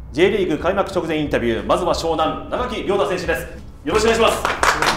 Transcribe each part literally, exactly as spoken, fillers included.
ジェイ リーグ開幕直前インタビュー、まずは湘南、長木亮太選手です。よろしくお願いします。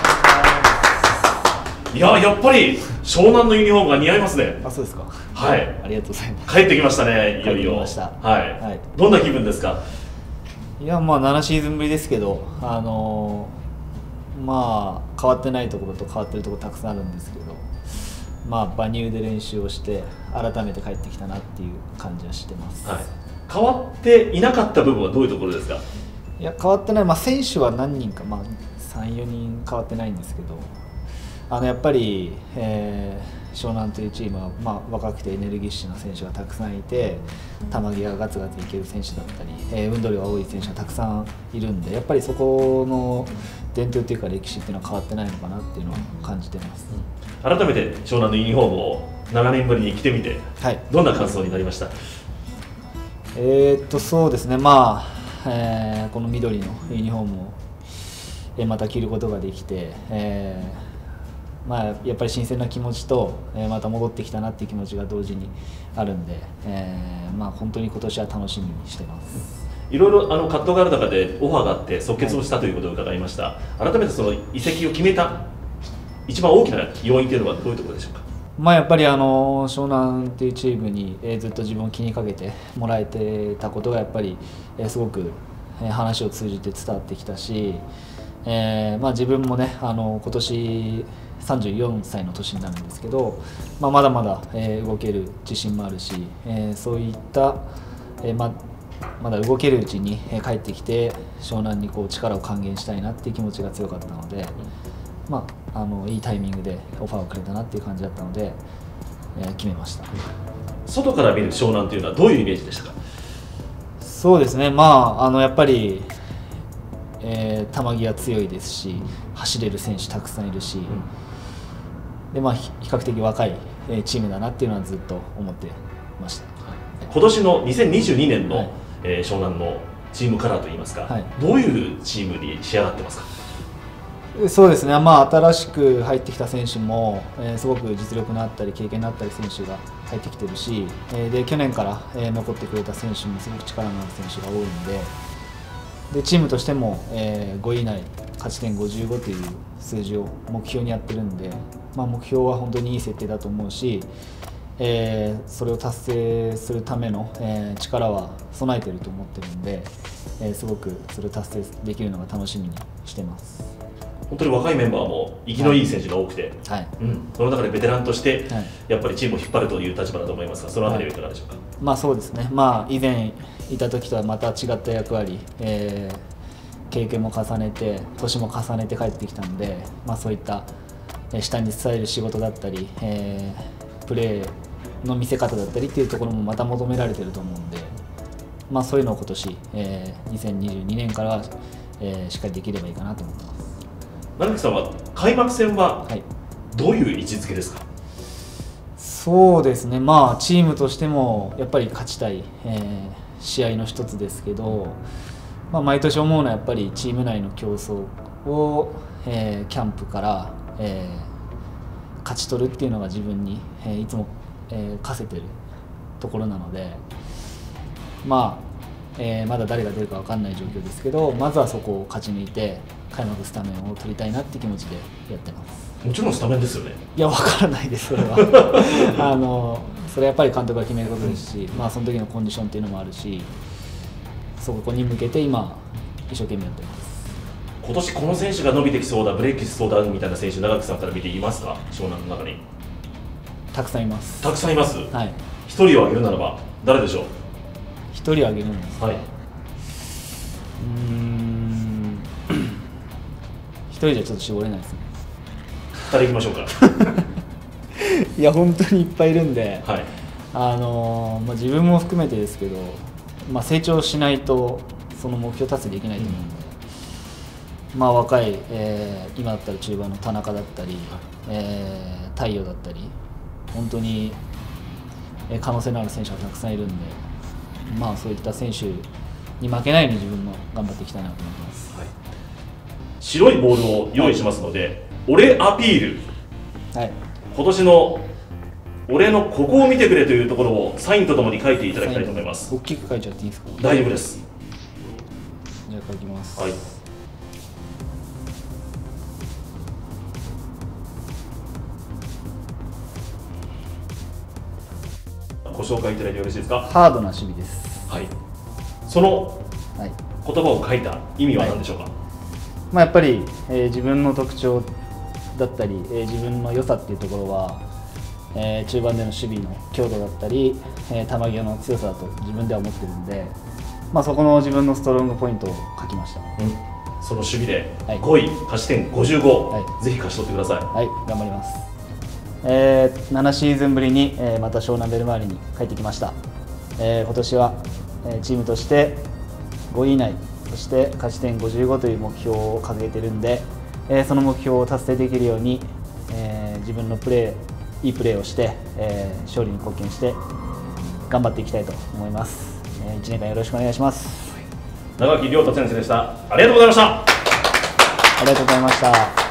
いや、やっぱり湘南のユニフォームが似合いますね。 あ、そうですか。 はい。 ありがとうございます。 帰ってきましたね、いよいよ。 帰ってきました。 はい。はい、どんな気分ですか。 いや、まあななシーズンぶりですけど、あのー、まあ変わってないところと変わってるところたくさんあるんですけど、まあ馬乳で練習をして改めて帰ってきたなっていう感じはしてます。はい、 変わっていなかった部分はどういうところですか。 いや、変わってない、まあ、選手は何人か、まあ、さん、よにん変わってないんですけど、あのやっぱり、えー、湘南というチームは、まあ、若くてエネルギッシュな選手がたくさんいて、球際がガツガツいける選手だったり、えー、運動量が多い選手がたくさんいるんで、やっぱりそこの伝統というか歴史っていうのは変わってないのかなっていうのは感じてます。 うん、改めて湘南のユニフォームをななねんぶりに着てみて、はい、どんな感想になりました。 えー、っとそうですね、まあえー、この緑のユニフォームを、えー、また着ることができて、えーまあ、やっぱり新鮮な気持ちと、えー、また戻ってきたなっていう気持ちが同時にあるんで、えーまあ、本当に今年は楽しみにしてます。 いろいろあの葛藤がある中でオファーがあって即決をしたということを伺いました。はい、改めてその移籍を決めた一番大きな要因というのはどういうところでしょうか。 まあ、やっぱりあの湘南というチームに、えー、ずっと自分を気にかけてもらえてたことがやっぱり、えー、すごく、えー、話を通じて伝わってきたし、えーまあ、自分もねあの今年さんじゅうよんさいの年になるんですけど、まあ、まだまだ、えー、動ける自信もあるし、えー、そういった、えーま、まだ動けるうちに、えー、帰ってきて湘南にこう力を還元したいなっていう気持ちが強かったので。まあ、あのいいタイミングでオファーをくれたなっていう感じだったので、えー、決めました。 外から見る湘南というのはどういうイメージでしたか。そうですね、 まあ、あのやっぱり、えー、球際強いですし、走れる選手たくさんいるし、うん、でまあ、比較的若いチームだなっていうのはずっと思ってました。 今年のにせんにじゅうにねんの、はい、えー、湘南のチームカラーといいますか、はい、どういうチームに仕上がってますか。 そうですね、まあ、新しく入ってきた選手も、えー、すごく実力のあったり経験のあったり選手が入ってきてるし、えー、で去年から、えー、残ってくれた選手もすごく力のある選手が多いんで、でチームとしても、えー、ごい以内勝ち点ごじゅうごという数字を目標にやってるんで、まあ、目標は本当にいい設定だと思うし、えー、それを達成するための、えー、力は備えてると思ってるんで、えー、すごくそれを達成できるのが楽しみにしてます。 本当に若いメンバーも生きのいい選手が多くて、 はいうん、その中でベテランとしてやっぱりチームを引っ張るという立場だと思いますが、そのあたりはいかがでしょうか。はい、 まあそうですね、まあ、以前いた時とはまた違った役割、えー、経験も重ねて年も重ねて帰ってきたので、まあ、そういった下に伝える仕事だったり、えー、プレーの見せ方だったりっていうところもまた求められてると思うんで、まあ、そういうのを今年、えー、にせんにじゅうにねんからは、えー、しっかりできればいいかなと思ってます。 成木さんは開幕戦はどういう位置づけですか。はい、 そうですね、まあ、チームとしてもやっぱり勝ちたい、えー、試合の一つですけど、まあ、毎年思うのはやっぱりチーム内の競争を、えー、キャンプから、えー、勝ち取るっていうのが自分に、えー、いつも、えー、課せてるところなので、まあえー、まだ誰が出るか分かんない状況ですけど、まずはそこを勝ち抜いて開幕スタメンを取りたいなっていう気持ちでやってます。 もちろんスタメンですよね。いや、分からないです、それはあのそれはやっぱり監督が決めることですし、まあ、その時のコンディションっていうのもあるし、そこに向けて今一生懸命やってます。 今年この選手が伸びてきそうだ、ブレーキしそうだみたいな選手、長木さんから見ていますか。湘南の中にたくさんいます。 たくさんいます。 はい、 一人を挙げるならば誰でしょう。 一人挙げるんです。はい。うーん。一人じゃちょっと絞れないですね。 二人いきましょうか。 いや、本当にいっぱいいるんで、 はい、 あのー、まあ、自分も含めてですけど、まあ、成長しないとその目標達成できないと思うんで、うん、まあ、若い、えー、今だったら中盤の田中だったり、はい、えー、太陽だったり、本当に可能性のある選手がたくさんいるんで。まあ、そういった選手に負けないように自分も頑張っていきたいなと思ってます。はい、 白いボールを用意しますので、はい、俺アピール、はい、今年の俺のここを見てくれというところをサインとともに書いていただきたいと思います。 大きく書いちゃっていいですか。 大丈夫です。 じゃあ書きます。 はい。ご紹介いただいてよろしいですか。 ハードな守備です。 はい。そのはい。 言葉を書いた意味は何でしょうか。はい、 まあ、やっぱり、えー、自分の特徴だったり、えー、自分の良さっていうところは、えー、中盤での守備の強度だったり、えー、球際の強さだと自分では思ってるんで、まあ、そこの自分のストロングポイントを書きました。うん、 その守備でごい、勝ち点ごじゅうご、はい、ぜひ勝ち取ってください。 はい、頑張ります。えー、ななシーズンぶりに、えー、また湘南ベルマーレに帰ってきました。えー、今年は、えー、チームとしてごい以内、そして勝ち点ごじゅうごという目標を掲げているんで、えー、その目標を達成できるように、えー、自分のプレー、いいプレーをして、えー、勝利に貢献して頑張っていきたいと思います。えー、いちねんかんよろしくお願いします。 長木亮太先生でした。ありがとうございました。 ありがとうございました。